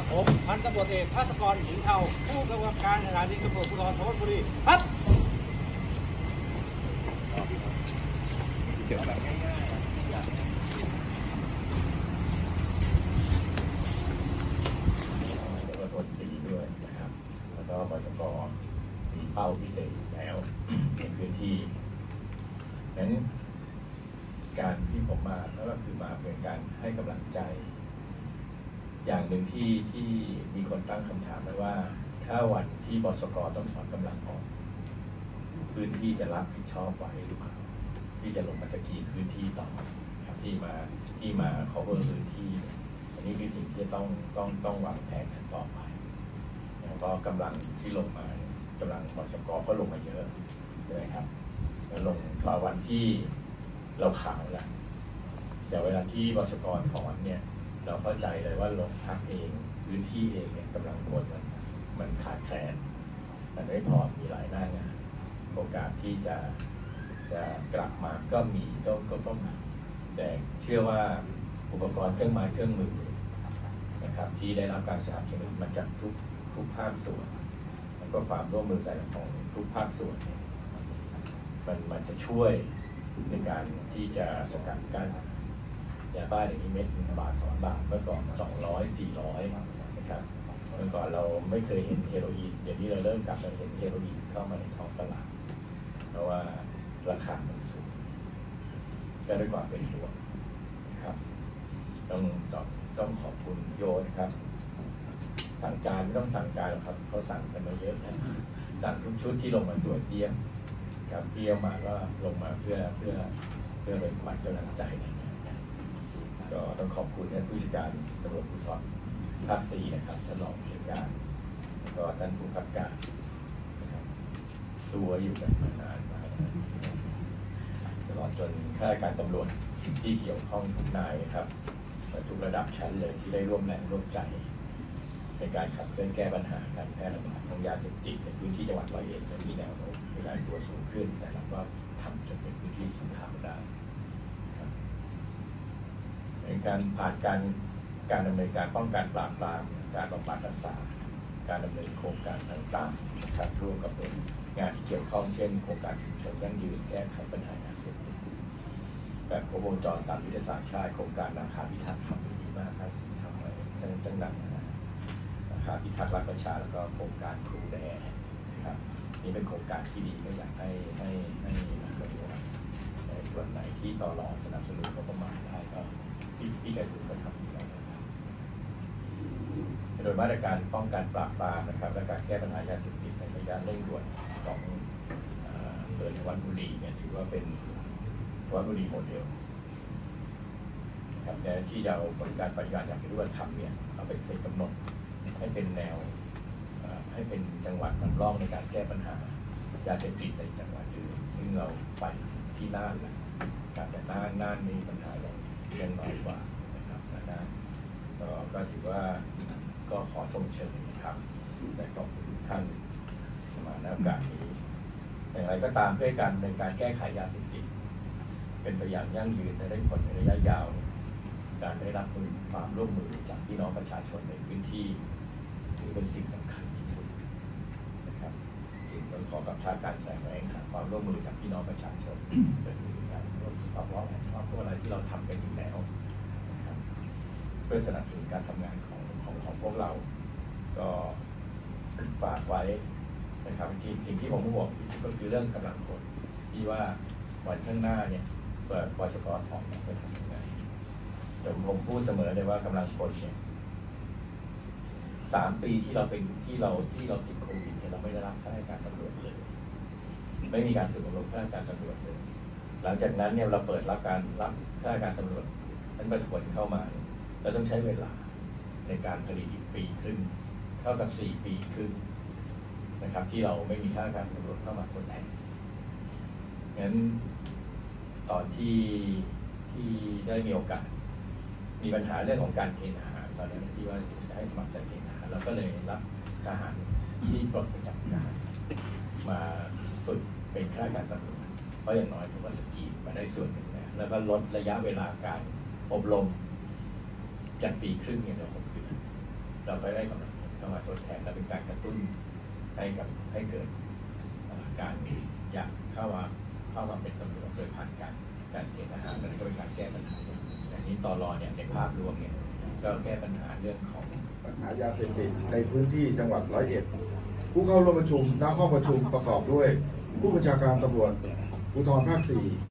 ผมพันตำรวจเอกภาสกรหินเทาผู้กำกับการสถานีตำรวจภูธรธวัชบุรีครับเชื่อแบบง่ายๆแล้วก็ตัวตีด้วยนะครับแล้วก็บชก.มีเป้าพิเศษแล้วในพื้นที่นั้นการที่ผมมาก็คือมาเป็นการให้กำลังใจอย่างหนึ่งที่มีคนตั้งคำถามไว้ว่าถ้าวันที่บชก.ต้องถอนกำลังออกพื้นที่จะรับผิดชอบไหวหรือเปล่าที่จะลงมาสกรีนพื้นที่ต่อครับที่มา cover พื้นที่อันนี้คือสิ่งที่ต้องวางแผนกันต่อไปแล้วก็กำลังที่ลงมากำลังบชก.ก็ลงมาเยอะใช่ไหมครับแล้วลงมาวันที่เราข่าวแล้วแต่เวลาที่บชก.ถอนเนี่ยเราเข้าใจเลยว่าโรงพักเองพื้นที่เองเนี่ยกำลังคนมันขาดแคลนมันไม่พอมีหลายหน้างานโอกาสที่จะกลับมาก็มีต้องมีแต่เชื่อว่าอุปกรณ์เครื่องไม้เครื่องมือนะครับที่ได้รับการสนับสนุนมาจากทุกภาคส่วนแล้วก็ความร่วมมือกันของทุกภาคส่วนมันจะช่วยในการที่จะสกัดกั้นยาบ้าอย่างนี้เม็ด1 บาท 2 บาทเมื่อก่อน200 400นะครับเมื่อก่อนเราไม่เคยเห็นเฮโรอีนเดี๋ยวนี้เราเริ่มกลับมาเห็นเฮโรอีนเข้ามาในท้องตลาดเพราะว่าราคามันสูงก็ด้วยความเป็นห่วงนะครับต้องขอบคุณโยนะครับสั่งการไม่ต้องสั่งการหรอกครับเขาสั่งกันมาเยอะนะสั่งทุกชุดที่ลงมาตรวจเยี่ยมครับเยี่ยมมาก็ลงมาเพื่อเป็นขวัญกำลังใจก็ต้องขอบคุณท่านผู้จัดการตำรวจภูธรภาค 4นะครับท่านรองผู้จัดการแล้วก็ท่านผู้กำกับการนะครับสู้อยู่กันมานานมากตลอดจนข้าราชการตำรวจที่เกี่ยวข้องทุกนายครับทุกระดับชั้นเลยที่ได้ร่วมแรงร่วมใจในการขับเคลื่อนแก้ปัญหาการแพร่ระบาดของยาเสพติดในพื้นที่จังหวัดร้อยเอ็ดมีแนวโน้มมีการตัวสูงขึ้นแต่เราก็ทำจนเป็นพื้นที่สีขาวได้ในการผ่านการดำเนินการป้องกันปราบปรามการบำบัดรักษาการดำเนินโครงการต่างๆนะครับร่วมกับงานที่เกี่ยวข้องเช่นโครงการชุมชนยั่งยืนแก้ไขปัญหายาเสพติดแบบครบวงจรตามยุทธศาสตร์ชาติโครงการนาคาพิทักษ์ทำดีมากครับสิ่งทำไว้ตั้งนานนาคาพิทักษ์รักประชาแล้วก็โครงการครูแดนะครับนี่เป็นโครงการที่ดีก็อยากให้ในส่วนไหนที่ต่อรองสนับสนุนก็ประมาณได้ก็พี่กระดูกก็ทำอยู่แล้วนะครับโดยมาตรการป้องกันปราบปรามนะครับและการแก้ปัญหายาเสพติดในระยะเร่งด่วนของอำเภอธวัชบุรีเนี่ยถือว่าเป็นธวัชบุรีโมเดลครับแต่ที่จะเอาผลการปฏิบัติอย่างเป็นรูปธรรมเนี่ยเอาไปกำหนดให้เป็นแนวให้เป็นจังหวัดนำร่องในการแก้ปัญหายาเสพติดในจังหวัดอื่นซึ่งเราไปที่น่านแล้วแต่น่านมีปัญหายังน้อยกว่านะครับน่านก็ถือว่าก็ขอชมเชยนะครับและขอบคุณทุกท่านมาในโอกาสนี้อย่างไรก็ตามเพื่อการแก้ไขยาเสพติดเป็นไปอย่างยั่งยืนและได้ผลในระยะยาวการได้รับความร่วมมือจากพี่น้องประชาชนในพื้นที่ถือเป็นสิ่งสำคัญที่สุดนะครับจึงต้องขอกับชาติการแสวงหาความร่วมมือจากพี่น้องประชาชนเป็นการร่วมต่อรองอะไรที่เราทำกันอยู่แล้วนะครับเพื่อสนับสนุนการทำงานของพวกเราก็ฝากไว้นะครับสิ่งที่ผมห่วงก็คือเรื่องกำลังคนที่ว่าวันข้างหน้าเนี่ยเปิดบชก.ถอนจะทำยังไงผมพูดเสมอเลยว่ากำลังคนเนี่ย3 ปีที่เราติดโควิดเนี่ยเราไม่ได้รับข้าราชการตำรวจเลยไม่มีการฝึกอบรมข้าราชการตำรวจเลยหลังจากนั้นเนี่ยเราเปิดรับข้าราชการตำรวจนั้นประทวนเข้ามาเราต้องใช้เวลาในการผลิตอีกปีครึ่งเท่ากับ4 ปีครึ่งนะครับที่เราไม่มีข้าราชการตำรวจเข้ามาทดแทนงั้นตอนที่ได้มีโอกาสมีปัญหาเรื่องของการเกณฑ์ทหารตอนนั้นที่ว่าจะให้สมัครใจเกณฑ์ทหารเราก็เลยรับทหารที่ปลดประจำการมาฝึกเป็นข้าราชการตำรวจเพราะอย่างน้อยผมว่าสกีมาได้ส่วนหนึ่งนะแล้วก็ลดระยะเวลาการอบรมจากปีครึ่งเนี่ยเหลือ6 เดือนเราก็ได้กำลังเข้ามาทดแทนและเป็นการกระตุ้นให้เกิดการอยากเข้ามาเป็นตำรวจโดยผ่านการเกณฑ์ทหารแล้วก็เป็นการแก้ปัญหาแต่นี้ตลเนี่ยในภาพรวมเนี่ยก็แก้ปัญหาเรื่องของปัญหายาเสพติดในพื้นที่จังหวัด101ผู้เข้าร่วมประชุมณห้องประชุมประกอบด้วยผู้บัญชาการตำรวจภูธรภาค 4